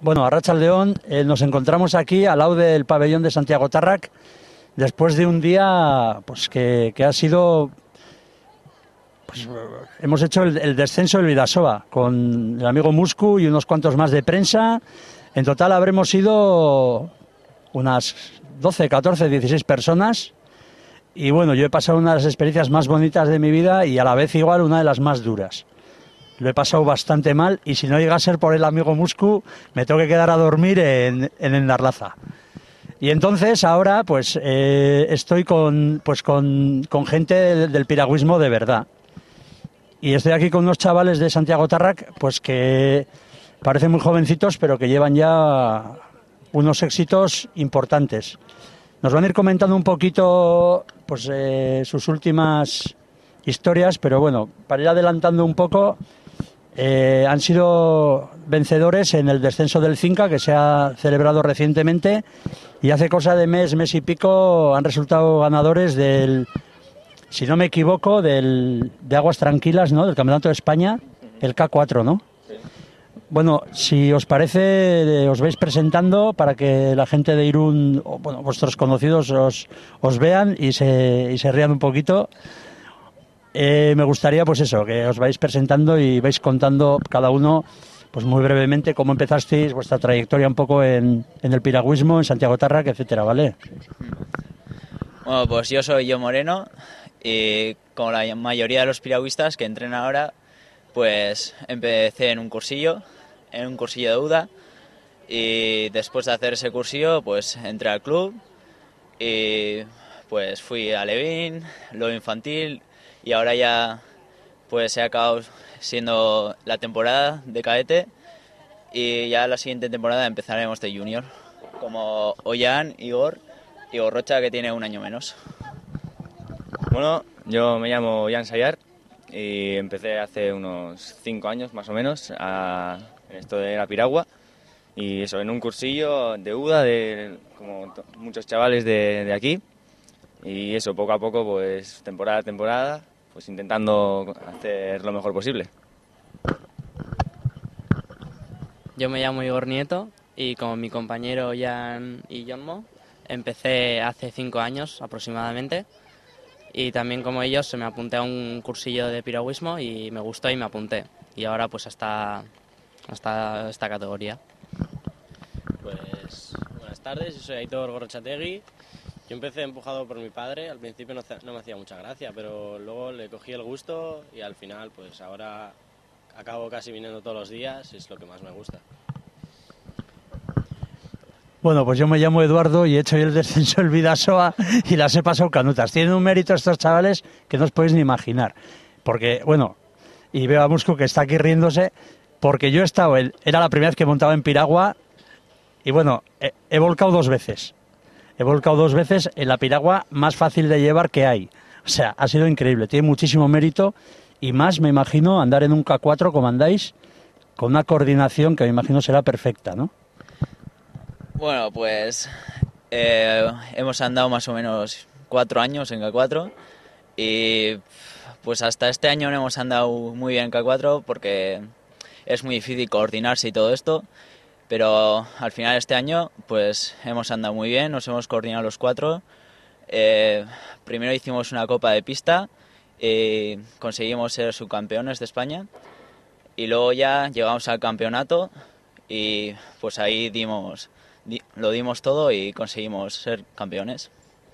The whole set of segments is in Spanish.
Bueno, Arratsaldeon, nos encontramos aquí al lado del pabellón de Santiago Tarrac después de un día pues que ha sido... Pues, hemos hecho el descenso del Bidasoa con el amigo Muscu y unos cuantos más de prensa. En total habremos sido unas 12, 14, 16 personas. Y bueno, yo he pasado una de las experiencias más bonitas de mi vida y a la vez igual una de las más duras. Lo he pasado bastante mal y si no llega a ser por el amigo Muscu, me tengo que quedar a dormir en Endarlaza. Y entonces ahora pues estoy con gente del piragüismo de verdad. Y estoy aquí con unos chavales de Santiago Tarrac, pues que parecen muy jovencitos, pero que llevan ya unos éxitos importantes. Nos van a ir comentando un poquito pues sus últimas historias, pero bueno, para ir adelantando un poco... han sido vencedores en el descenso del Cinca, que se ha celebrado recientemente, y hace cosa de mes y pico han resultado ganadores del, si no me equivoco, de Aguas Tranquilas, ¿no? Del Campeonato de España, el K4, ¿no? Sí. Bueno, si os parece, os vais presentando para que la gente de Irún, bueno, vuestros conocidos os vean y se rían un poquito. Me gustaría, pues eso, que os vais presentando y vais contando cada uno, pues muy brevemente, cómo empezasteis vuestra trayectoria un poco en el piragüismo, en Santiago Tarrac, etcétera, ¿vale? Bueno, pues yo soy Yo Moreno y como la mayoría de los piragüistas que entrenan ahora, pues empecé en un cursillo de UDA y después de hacer ese cursillo, pues entré al club y pues fui a Levín, luego infantil y ahora ya pues he acabado siendo la temporada de cadete y ya la siguiente temporada empezaremos de junior, como Ollán, Igor Rocha, que tiene un año menos. Bueno, yo me llamo Jan Sayar y empecé hace unos 5 años más o menos en esto de la piragua y eso, en un cursillo de UDA, como muchos chavales de aquí, y eso, poco a poco, pues temporada a temporada, pues intentando hacer lo mejor posible. Yo me llamo Igor Nieto y como mi compañero Jan y Jonmo empecé hace 5 años aproximadamente y también como ellos me apunté a un cursillo de piragüismo y me gustó y me apunté y ahora pues hasta esta categoría. Pues buenas tardes, yo soy Aitor Gorrochategui. Yo empecé empujado por mi padre, al principio no me hacía mucha gracia, pero luego le cogí el gusto y al final pues ahora acabo casi viniendo todos los días, es lo que más me gusta. Bueno, pues yo me llamo Eduardo y he hecho el descenso del Bidasoa y las he pasado canutas. Tienen un mérito estos chavales que no os podéis ni imaginar. Porque, bueno, y veo a Musco que está aquí riéndose, porque yo he estado, era la primera vez que montaba en piragua y bueno, he volcado 2 veces. He volcado 2 veces en la piragua más fácil de llevar que hay. O sea, ha sido increíble, tiene muchísimo mérito y más, me imagino, andar en un K4 como andáis, con una coordinación que me imagino será perfecta, ¿no? Bueno, pues hemos andado más o menos 4 años en K4 y pues hasta este año no hemos andado muy bien en K4 porque es muy difícil coordinarse y todo esto, pero al final este año pues hemos andado muy bien, nos hemos coordinado los 4. Primero hicimos una copa de pista y conseguimos ser subcampeones de España y luego ya llegamos al campeonato y pues ahí lo dimos todo y conseguimos ser campeones.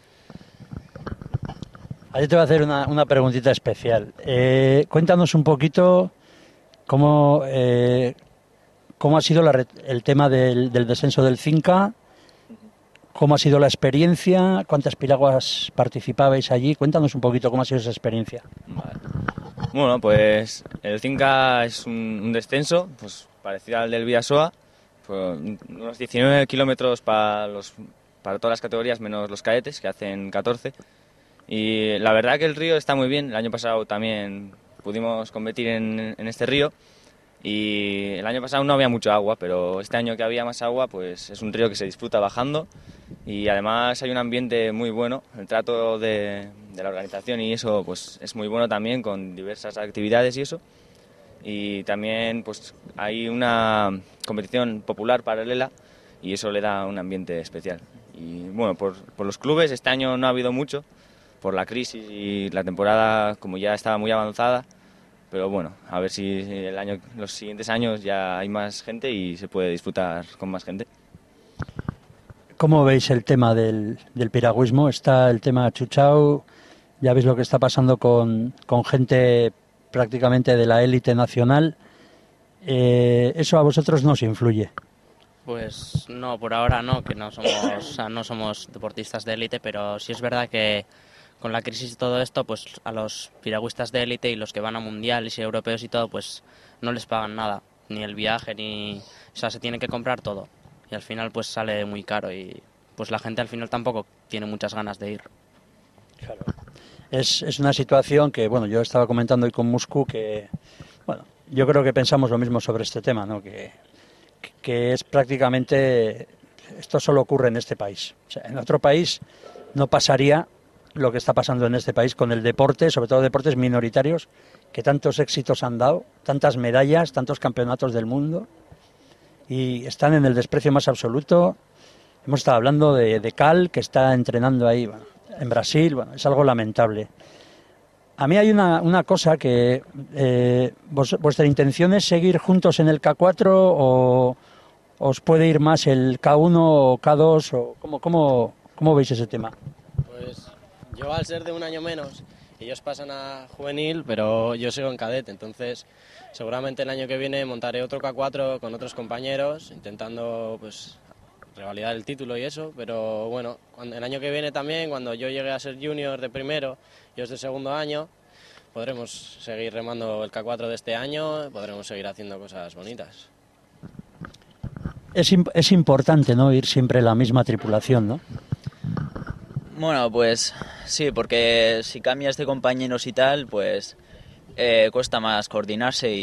Ahí te voy a hacer una preguntita especial. Cuéntanos un poquito cómo ha sido el tema del descenso del Cinca, cómo ha sido la experiencia, cuántas piraguas participabais allí. Cuéntanos un poquito cómo ha sido esa experiencia. Vale. Bueno, pues el Cinca es un descenso pues parecido al del Bidasoa, pues unos 19 kilómetros para todas las categorías menos los cadetes, que hacen 14. Y la verdad que el río está muy bien. El año pasado también pudimos competir en este río y el año pasado no había mucha agua, pero este año que había más agua, pues es un río que se disfruta bajando y además hay un ambiente muy bueno. El trato de la organización y eso pues es muy bueno también, con diversas actividades y eso. y también pues hay una competición popular paralela y eso le da un ambiente especial. Y bueno, por los clubes este año no ha habido mucho, por la crisis y la temporada como ya estaba muy avanzada, pero bueno, a ver si los siguientes años ya hay más gente y se puede disfrutar con más gente. ¿Cómo veis el tema del piragüismo? Está el tema Chuchao, ya veis lo que está pasando con gente prácticamente de la élite nacional. ¿Eso a vosotros no os influye? Pues no, por ahora no, que no somos, o sea, no somos deportistas de élite, pero sí es verdad que con la crisis y todo esto, pues a los piragüistas de élite y los que van a mundiales y europeos y todo, pues no les pagan nada, ni el viaje, ni... O sea, se tiene que comprar todo. Y al final pues sale muy caro y pues la gente al final tampoco tiene muchas ganas de ir. Claro. Es una situación que, bueno, yo estaba comentando hoy con Muscu que, bueno, yo creo que pensamos lo mismo sobre este tema, ¿no? Que es prácticamente, esto solo ocurre en este país. O sea, en otro país no pasaría lo que está pasando en este país con el deporte, sobre todo deportes minoritarios, que tantos éxitos han dado, tantas medallas, tantos campeonatos del mundo, y están en el desprecio más absoluto. Hemos estado hablando de Cal, que está entrenando ahí, bueno, en Brasil, bueno, es algo lamentable. A mí hay una cosa que... ¿vuestra intención es seguir juntos en el K4 o os puede ir más el K1 o K2? O ¿cómo veis ese tema? Pues yo al ser de un año menos, ellos pasan a juvenil, pero yo sigo en cadete, entonces seguramente el año que viene montaré otro K4 con otros compañeros, intentando pues revalidar el título y eso, pero bueno, el año que viene también, cuando yo llegue a ser junior de primero, ellos de segundo año, podremos seguir remando el K4 de este año, podremos seguir haciendo cosas bonitas. Es importante, ¿no?, ir siempre en la misma tripulación, ¿no? Bueno, pues sí, porque si cambias de compañeros y tal, pues cuesta más coordinarse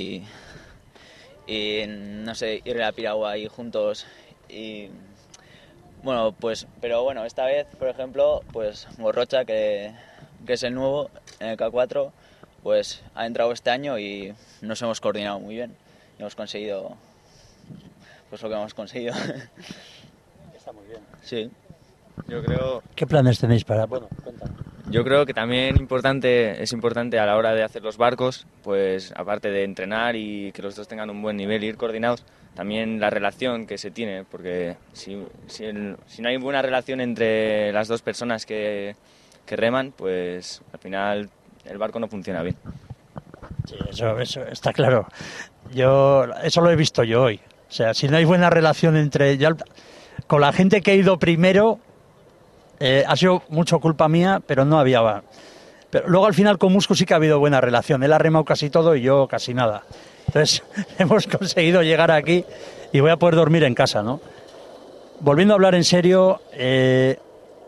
y no sé, ir a la piragua ahí juntos y bueno, pues, pero bueno, esta vez, por ejemplo, pues Gorrocha, que es el nuevo en el K4, pues ha entrado este año y nos hemos coordinado muy bien y hemos conseguido pues lo que hemos conseguido. Está muy bien. Sí. Yo creo ¿Qué planes tenéis para...? Bueno, cuéntame. Yo creo que también es importante a la hora de hacer los barcos, pues aparte de entrenar y que los dos tengan un buen nivel y ir coordinados, también la relación que se tiene, porque si no hay buena relación entre las dos personas que reman, pues al final el barco no funciona bien. Sí, eso está claro. Eso lo he visto yo hoy. O sea, si no hay buena relación con la gente que ha ido primero, ha sido mucho culpa mía, pero no había... Pero luego al final con Muscu sí que ha habido buena relación. Él ha remado casi todo y yo casi nada. Entonces hemos conseguido llegar aquí y voy a poder dormir en casa, ¿no? Volviendo a hablar en serio, ¿qué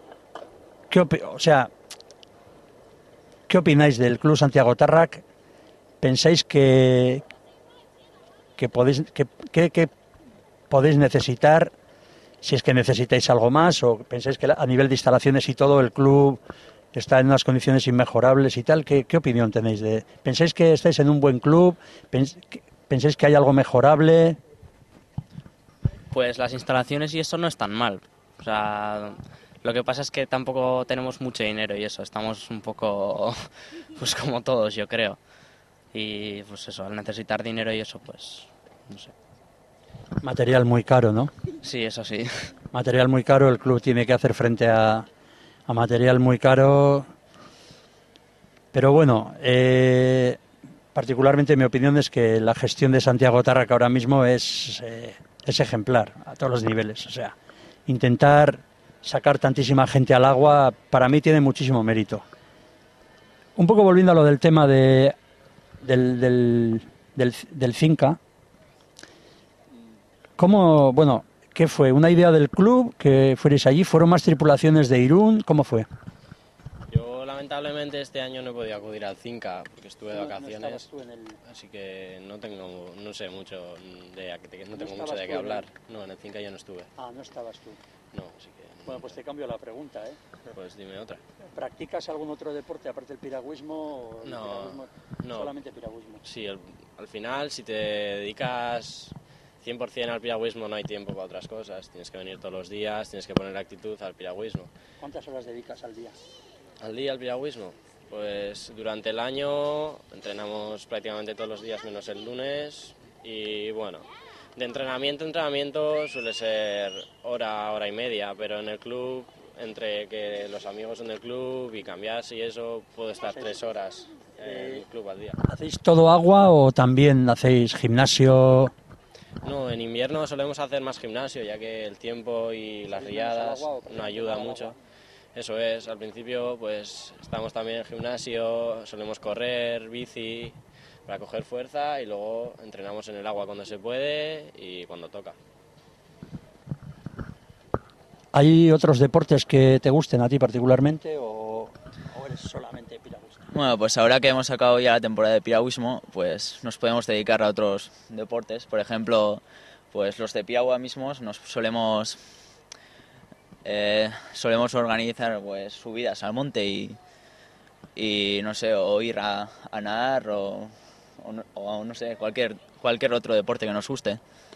opináis del Club Santiago Tarrac? ¿Pensáis que podéis necesitar, si es que necesitáis algo más, o pensáis que a nivel de instalaciones y todo el club está en unas condiciones inmejorables y tal? ¿Qué opinión tenéis? ¿Pensáis que estáis en un buen club? ¿Pensáis que hay algo mejorable? Pues las instalaciones y eso no están mal. O sea, lo que pasa es que tampoco tenemos mucho dinero y eso, estamos un poco pues como todos, yo creo. Y pues eso, al necesitar dinero y eso, pues no sé. Material muy caro, ¿no? Sí, eso sí. Material muy caro, el club tiene que hacer frente a material muy caro. Pero bueno, particularmente mi opinión es que la gestión de Santiago Tarrac ahora mismo es ejemplar a todos los niveles. O sea, intentar sacar tantísima gente al agua para mí tiene muchísimo mérito. Un poco volviendo a lo del tema del Finca, ¿cómo, bueno, qué fue? ¿Una idea del club que fuerais allí? ¿Fueron más tripulaciones de Irún? ¿Cómo fue? Yo lamentablemente este año no he podido acudir al Finca porque estuve de vacaciones, así que no sé mucho de qué hablar. No, en el Finca yo no estuve. Ah, no estabas tú. No, así que Bueno, pues te cambio la pregunta, ¿eh? Pues dime otra. ¿Practicas algún otro deporte aparte del piragüismo? O el No, piragüismo, no. solamente piragüismo. Sí, al final, si te dedicas 100% al piragüismo, no hay tiempo para otras cosas. Tienes que venir todos los días, tienes que poner actitud al piragüismo. ¿Cuántas horas dedicas al día? ¿Al día al piragüismo? Pues durante el año entrenamos prácticamente todos los días menos el lunes y bueno, de entrenamiento a entrenamiento suele ser hora y media, pero en el club, entre que los amigos son del club y cambiarse y eso, puedo estar 3 horas en el club al día. ¿Hacéis todo agua o también hacéis gimnasio? No, en invierno solemos hacer más gimnasio, ya que el tiempo y las riadas no ayudan mucho. Eso es, al principio pues estamos también en el gimnasio, solemos correr, bici, para coger fuerza y luego entrenamos en el agua cuando se puede y cuando toca. ¿Hay otros deportes que te gusten a ti particularmente o eres solamente piragüista? Bueno, pues ahora que hemos acabado ya la temporada de piragüismo, pues nos podemos dedicar a otros deportes. Por ejemplo, pues los de piragua mismos nos solemos organizar pues subidas al monte y no sé, o ir a nadar o no sé, cualquier otro deporte que nos guste.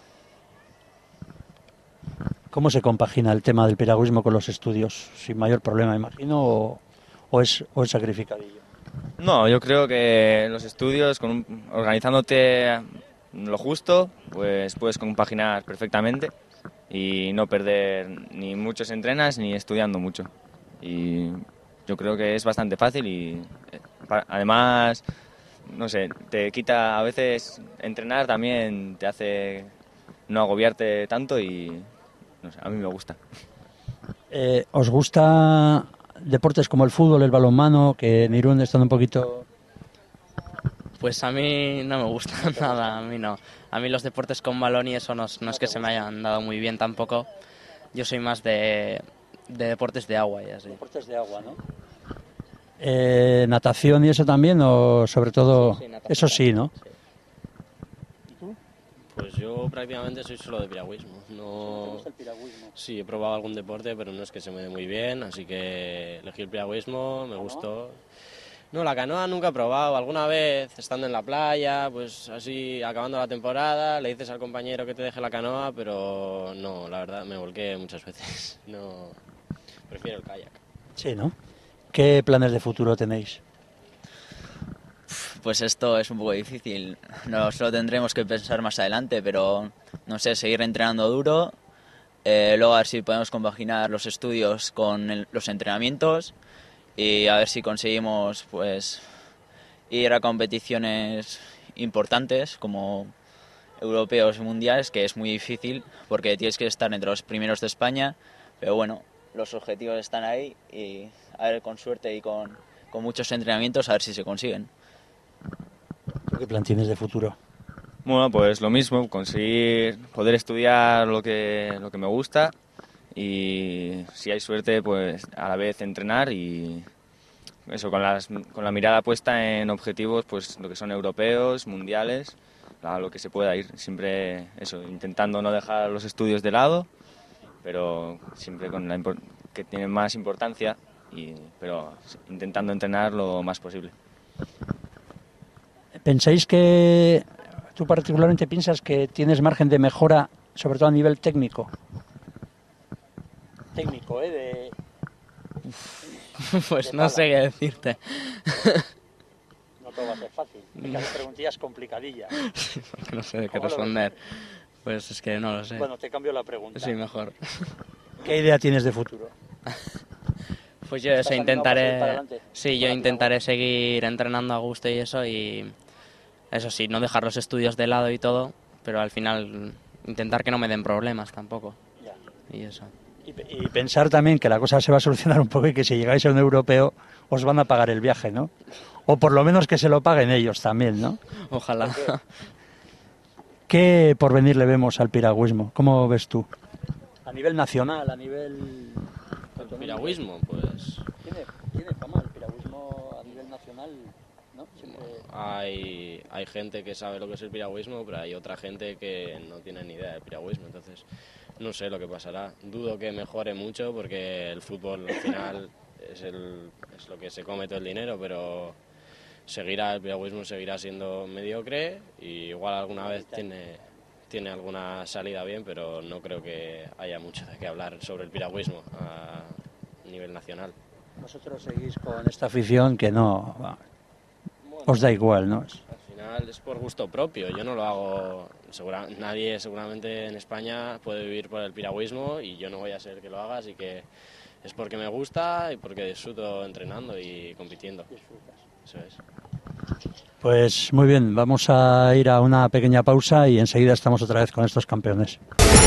¿Cómo se compagina el tema del piragüismo con los estudios? Sin mayor problema, imagino, o es sacrificadillo. No, yo creo que los estudios, organizándote lo justo, pues puedes compaginar perfectamente y no perder ni muchos entrenas ni estudiando mucho. Y yo creo que es bastante fácil y además, no sé, te quita a veces entrenar también te hace no agobiarte tanto y no sé, a mí me gusta. ¿Os gusta deportes como el fútbol, el balonmano, que en Irún están un poquito... Pues a mí no me gusta nada, a mí no. A mí los deportes con balón y eso no es que se me hayan dado muy bien tampoco. Yo soy más de deportes de agua y así. Deportes de agua, ¿no? ¿Natación y eso también o sobre todo...? Sí, natación eso sí, ¿no? Sí. Pues yo prácticamente soy solo de piragüismo. No... ¿Te gusta el piragüismo? Sí, he probado algún deporte, pero no es que se me dé muy bien, así que elegí el piragüismo, me gustó. No, la canoa nunca he probado. Alguna vez, estando en la playa, pues así, acabando la temporada, le dices al compañero que te deje la canoa, pero no, la verdad, me volqué muchas veces. No, prefiero el kayak. Sí, ¿no? ¿Qué planes de futuro tenéis? Pues esto es un poco difícil, nos lo tendremos que pensar más adelante, pero no sé, seguir entrenando duro, luego a ver si podemos compaginar los estudios con los entrenamientos y a ver si conseguimos pues ir a competiciones importantes como europeos y mundiales, que es muy difícil porque tienes que estar entre los primeros de España, pero bueno, los objetivos están ahí y a ver, con suerte y con muchos entrenamientos a ver si se consiguen. ¿Tú qué plan tienes de futuro? Bueno, pues lo mismo, conseguir poder estudiar lo que me gusta y si hay suerte, pues a la vez entrenar y eso, con la mirada puesta en objetivos, pues lo que son europeos, mundiales, a lo que se pueda ir. Siempre eso, intentando no dejar los estudios de lado, pero siempre con que tienen más importancia, pero intentando entrenar lo más posible. ¿Pensáis que tú particularmente piensas que tienes margen de mejora, sobre todo a nivel técnico? Técnico, ¿eh? Pues De no pala. sé qué decirte. No todo va a ser fácil. Hay que hacer preguntillas complicadillas. No sé de qué ¿Cómo lo ves? responder. Pues es que no lo sé. Bueno, te cambio la pregunta. Sí, mejor. ¿Qué idea tienes de futuro? Pues yo ¿Estás eso, animado para seguir para intentaré... adelante? Sí, yo Para intentaré seguir entrenando a gusto y eso sí, no dejar los estudios de lado y todo, pero al final intentar que no me den problemas tampoco. Ya. Y eso. Y pensar también que la cosa se va a solucionar un poco y que si llegáis a un europeo os van a pagar el viaje, ¿no? O por lo menos que se lo paguen ellos también, ¿no? Ojalá. ¿Qué porvenir le vemos al piragüismo? ¿Cómo ves tú? A nivel nacional, a nivel... El piragüismo, pues Tiene fama el piragüismo a nivel nacional, ¿no? Siempre... hay gente que sabe lo que es el piragüismo, pero hay otra gente que no tiene ni idea del piragüismo. Entonces, no sé lo que pasará. Dudo que mejore mucho porque el fútbol al final es lo que se come todo el dinero, pero el piragüismo seguirá siendo mediocre y igual alguna vez tiene alguna salida bien, pero no creo que haya mucho de qué hablar sobre el piragüismo a nivel nacional. Vosotros seguís con esta afición que no os da igual, ¿no? Al final es por gusto propio, yo no lo hago, nadie seguramente en España puede vivir por el piragüismo y yo no voy a ser el que lo haga, así que es porque me gusta y porque disfruto entrenando y compitiendo. Eso es. Pues muy bien, vamos a ir a una pequeña pausa y enseguida estamos otra vez con estos campeones.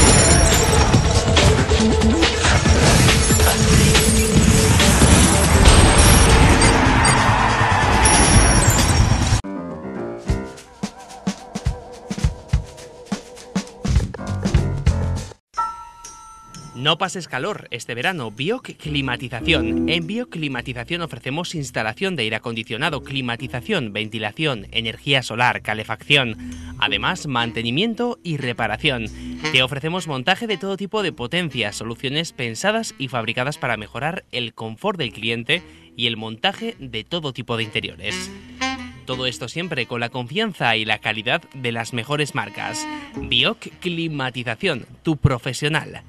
No pases calor este verano. Bioc Climatización. En Bioc Climatización ofrecemos instalación de aire acondicionado, climatización, ventilación, energía solar, calefacción. Además, mantenimiento y reparación. Te ofrecemos montaje de todo tipo de potencias, soluciones pensadas y fabricadas para mejorar el confort del cliente y el montaje de todo tipo de interiores. Todo esto siempre con la confianza y la calidad de las mejores marcas. Bioc Climatización, tu profesional.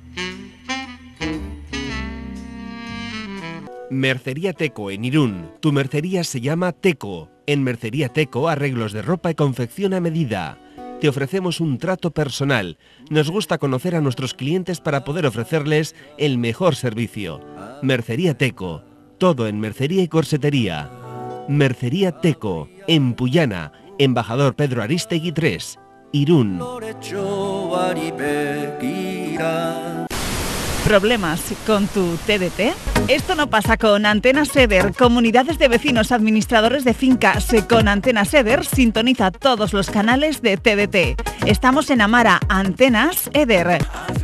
Mercería Teco en Irún. Tu mercería se llama Teco. En Mercería Teco, arreglos de ropa y confección a medida. Te ofrecemos un trato personal. Nos gusta conocer a nuestros clientes para poder ofrecerles el mejor servicio. Mercería Teco. Todo en mercería y corsetería. Mercería Teco, en Puyana, Embajador Pedro Arístegui 3, Irún. ¿Problemas con tu TDT? Esto no pasa con Antenas Eder. Comunidades de vecinos administradores de fincas. Con Antenas Eder sintoniza todos los canales de TDT. Estamos en Amara, Antenas Eder.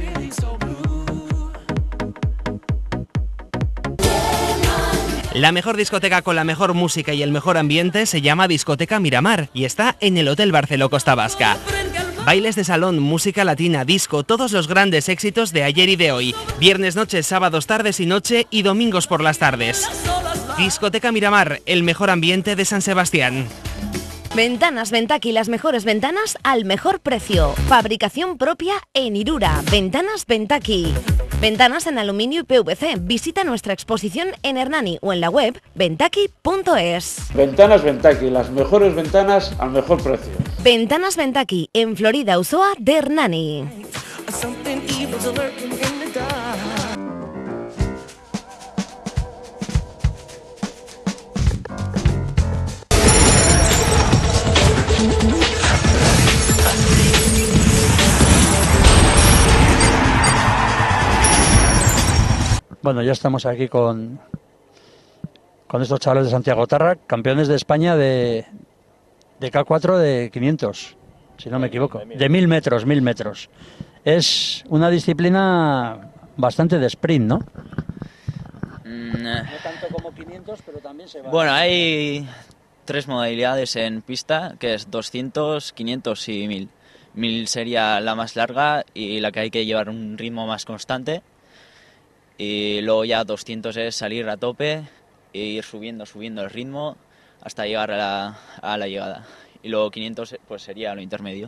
La mejor discoteca con la mejor música y el mejor ambiente se llama Discoteca Miramar y está en el Hotel Barceló Costa Vasca. Bailes de salón, música latina, disco, todos los grandes éxitos de ayer y de hoy. Viernes noches, sábados tardes y noche y domingos por las tardes. Discoteca Miramar, el mejor ambiente de San Sebastián. Ventanas Ventaki, las mejores ventanas al mejor precio. Fabricación propia en Irura. Ventanas Ventaki. Ventanas en aluminio y PVC. Visita nuestra exposición en Hernani o en la web ventaki.es. Ventanas Ventaki, las mejores ventanas al mejor precio. Ventanas Ventaki, en Florida Usoa de Hernani. Bueno, ya estamos aquí con estos chavales de Santiago Tarra, campeones de España de K4 de 500, si no me equivoco, de 1000 metros, 1000 metros. Es una disciplina bastante de sprint, ¿no? No tanto como 500, pero también se va. Bueno, hay 3 modalidades en pista, que es 200, 500 y 1000. 1000 sería la más larga y la que hay que llevar un ritmo más constante. Y luego ya 200 es salir a tope e ir subiendo el ritmo hasta llegar a la llegada. Y luego 500 pues sería lo intermedio.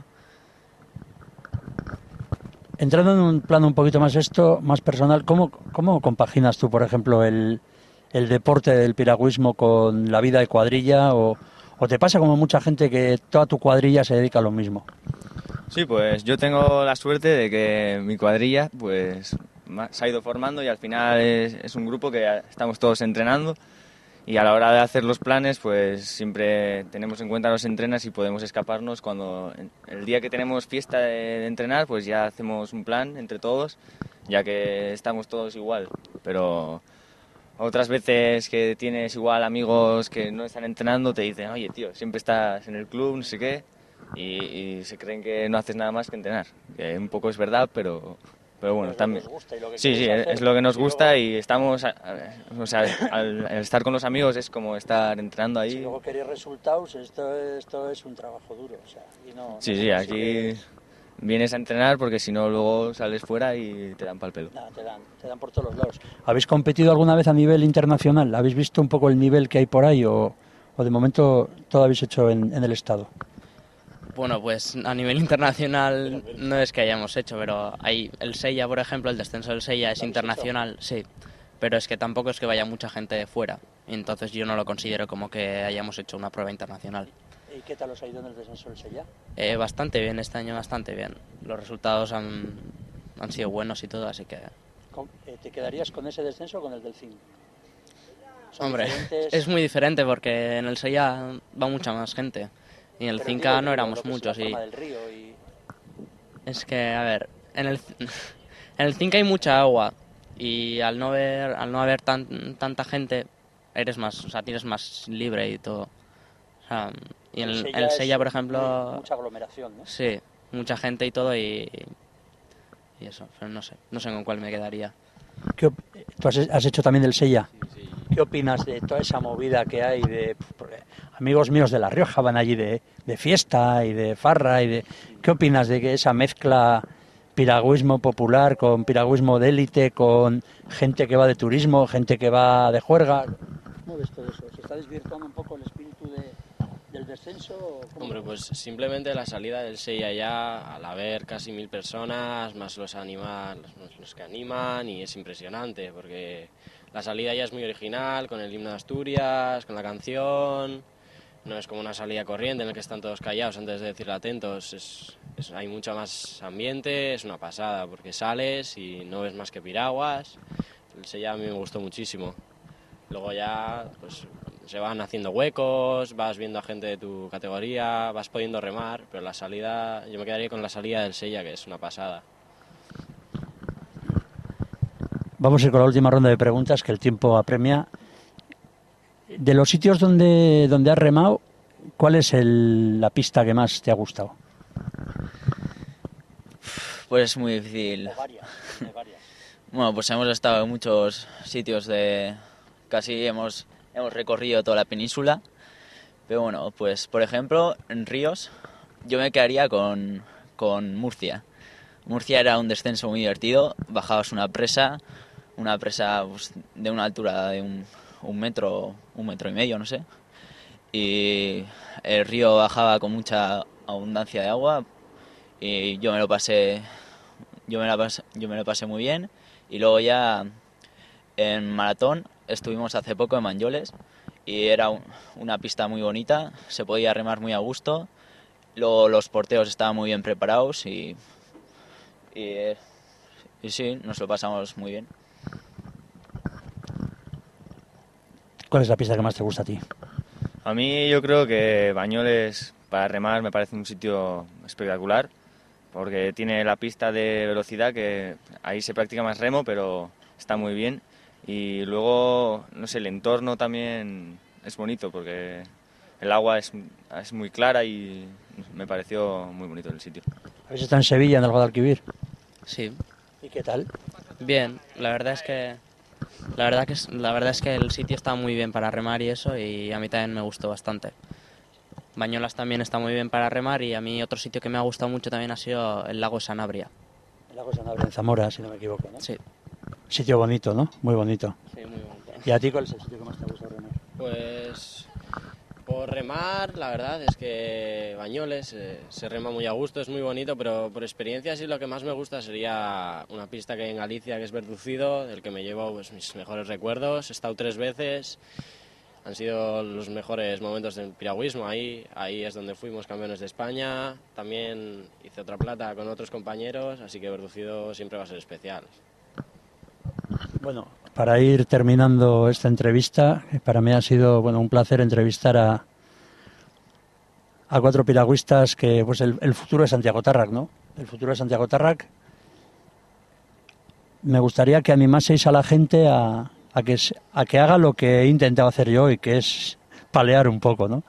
Entrando en un plano un poquito más más personal, ¿cómo compaginas tú, por ejemplo, el deporte del piragüismo con la vida de cuadrilla? ¿O te pasa como mucha gente que toda tu cuadrilla se dedica a lo mismo? Sí, pues yo tengo la suerte de que mi cuadrilla pues se ha ido formando y al final es un grupo que estamos todos entrenando y a la hora de hacer los planes pues siempre tenemos en cuenta los entrenas y podemos escaparnos cuando el día que tenemos fiesta de entrenar pues ya hacemos un plan entre todos ya que estamos todos igual, pero otras veces que tienes igual amigos que no están entrenando te dicen oye tío, siempre estás en el club, no sé qué y se creen que no haces nada más que entrenar, que un poco es verdad pero bueno, también. Sí, es lo que nos gusta y estamos, o sea, al estar con los amigos es como estar entrenando ahí. Si luego queréis resultados, esto es un trabajo duro, o sea, y no. Sí, aquí vienes a entrenar porque si no luego sales fuera y te dan pa'l pelo. No, te dan por todos los lados. ¿Habéis competido alguna vez a nivel internacional? ¿Habéis visto un poco el nivel que hay por ahí o de momento todo habéis hecho en el estado? Bueno, pues a nivel internacional no es que hayamos hecho, pero hay el Sella, por ejemplo, el descenso del Sella es internacional, sí, pero es que tampoco es que vaya mucha gente de fuera, entonces yo no lo considero como que hayamos hecho una prueba internacional. ¿Y qué tal os ha ido en el descenso del Sella? Bastante bien, este año bastante bien. Los resultados han sido buenos y todo, así que... ¿Te quedarías con ese descenso o con el del CIN? Hombre, es muy diferente porque en el Sella va mucha más gente. Y en el Cinca no éramos muchos. Es que, a ver, en el Cinca hay mucha agua y al no haber tanta gente eres más, o sea, tienes más libre y todo. O sea, y en el Sella, por ejemplo... Mucha aglomeración, ¿no? Sí, mucha gente y todo y eso, pero no sé con cuál me quedaría. ¿Tú has hecho también el Sella? Sí. ¿Qué opinas de toda esa movida que hay porque amigos míos de La Rioja van allí de fiesta y de farra ¿qué opinas de que esa mezcla piragüismo popular con piragüismo de élite, con gente que va de turismo, gente que va de juerga? ¿Cómo ves todo eso? ¿Se está desvirtuando un poco el espíritu del descenso? Hombre, pues simplemente la salida del Sella ya, al haber casi 1000 personas, más los que animan, y es impresionante, porque la salida ya es muy original, con el himno de Asturias, con la canción, no es como una salida corriente en la que están todos callados antes de decirle atentos, hay mucho más ambiente, es una pasada, porque sales y no ves más que piraguas, el Sella a mí me gustó muchísimo. Luego ya pues se van haciendo huecos, vas viendo a gente de tu categoría, vas pudiendo remar, pero la salida, yo me quedaría con la salida del Sella, que es una pasada. Vamos a ir con la última ronda de preguntas, que el tiempo apremia. De los sitios donde has remado, ¿cuál es la pista que más te ha gustado? Pues es muy difícil. Varias. Bueno, pues hemos estado en muchos sitios casi hemos recorrido toda la península, pero bueno, pues por ejemplo en ríos yo me quedaría con Murcia. Murcia era un descenso muy divertido, bajabas una presa pues, de una altura de un metro y medio, no sé, y el río bajaba con mucha abundancia de agua y yo me lo pasé muy bien. Y luego ya en maratón estuvimos hace poco en Banyoles y era una pista muy bonita, se podía remar muy a gusto, luego los porteos estaban muy bien preparados y sí, nos lo pasamos muy bien. ¿Cuál es la pista que más te gusta a ti? A mí yo creo que Banyoles para remar me parece un sitio espectacular, porque tiene la pista de velocidad que ahí se practica más remo, pero está muy bien. Y luego, no sé, el entorno también es bonito porque el agua es muy clara y me pareció muy bonito el sitio. ¿Habéis estado en Sevilla, en el Guadalquivir? Sí. ¿Y qué tal? Bien, la verdad es que el sitio está muy bien para remar y eso, y a mí también me gustó bastante. Bañolas también está muy bien para remar y a mí otro sitio que me ha gustado mucho también ha sido el lago Sanabria. El lago Sanabria en Zamora, si no me equivoco, ¿no? Sí. Sitio bonito, ¿no? Muy bonito. Sí, muy bonito. ¿Y a ti cuál es el sitio que más te gusta remar? Pues por remar, la verdad es que Banyoles se rema muy a gusto, es muy bonito, pero por experiencia sí lo que más me gusta sería una pista que hay en Galicia, que es Verducido, del que me llevo pues, mis mejores recuerdos. He estado 3 veces, han sido los mejores momentos del piragüismo, ahí es donde fuimos campeones de España, también hice otra plata con otros compañeros, así que Verducido siempre va a ser especial. Bueno, para ir terminando esta entrevista, para mí ha sido un placer entrevistar a 4 piragüistas que, pues el futuro de Santiago Tarrac, ¿no? El futuro de Santiago Tarrac. Me gustaría que animaseis a la gente a que haga lo que he intentado hacer yo y que es palear un poco, ¿no?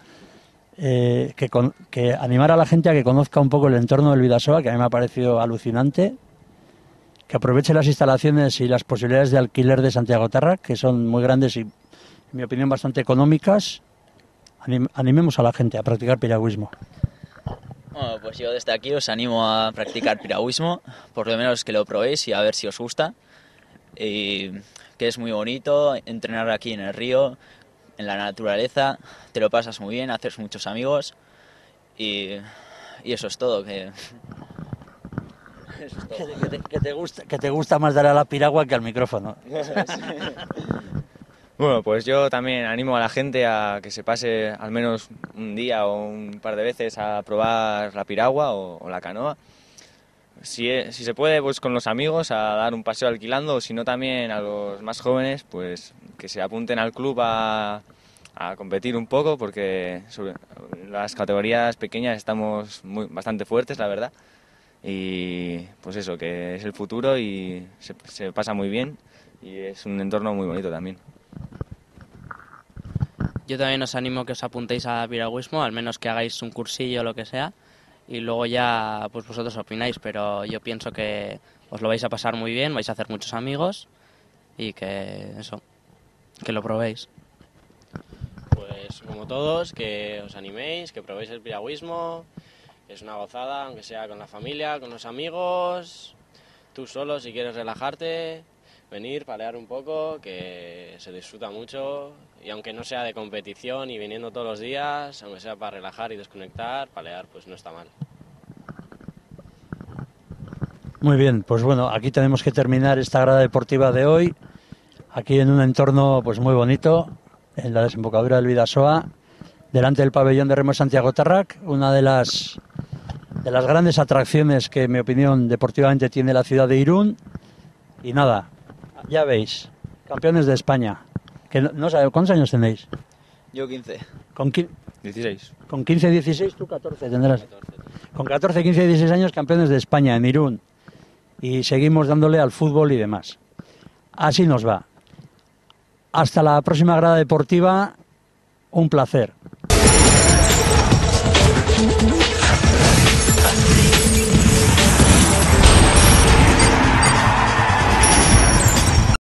Que animar a la gente a que conozca un poco el entorno del Bidasoa, que a mí me ha parecido alucinante, que aproveche las instalaciones y las posibilidades de alquiler de Santiago Tarrac, que son muy grandes y, en mi opinión, bastante económicas. Animemos a la gente a practicar piragüismo. Bueno, pues yo desde aquí os animo a practicar piragüismo, por lo menos que lo probéis y a ver si os gusta. Y que es muy bonito entrenar aquí en el río, en la naturaleza, te lo pasas muy bien, haces muchos amigos y eso es todo. Eso es todo. Que te gusta más dar a la piragua que al micrófono. Bueno, pues yo también animo a la gente a que se pase al menos un día o un par de veces a probar la piragua o la canoa. Si se puede, pues con los amigos a dar un paseo alquilando, o si no también a los más jóvenes, pues que se apunten al club a competir un poco, porque sobre las categorías pequeñas estamos bastante fuertes, la verdad. Y pues eso, que es el futuro y se pasa muy bien y es un entorno muy bonito también. Yo también os animo que os apuntéis a piragüismo, al menos que hagáis un cursillo o lo que sea, y luego ya pues vosotros opináis, pero yo pienso que os lo vais a pasar muy bien, vais a hacer muchos amigos y que lo probéis. Pues como todos, que os animéis, que probéis el piragüismo, es una gozada, aunque sea con la familia, con los amigos, tú solo si quieres relajarte, venir, palear un poco, que se disfruta mucho y aunque no sea de competición y viniendo todos los días, aunque sea para relajar y desconectar, palear pues no está mal. Muy bien, pues bueno, aquí tenemos que terminar esta grada deportiva de hoy, aquí en un entorno pues muy bonito, en la desembocadura del Bidasoa, delante del pabellón de remo Santiago Tarrac, una de las grandes atracciones que, en mi opinión, deportivamente tiene la ciudad de Irún. Y nada, ya veis, campeones de España. Que no sabe, ¿cuántos años tenéis? Yo 15. 16. Con 15, 16, tú 14 tendrás. 14. Con 14, 15, 16 años, campeones de España en Irún. Y seguimos dándole al fútbol y demás. Así nos va. Hasta la próxima grada deportiva, un placer.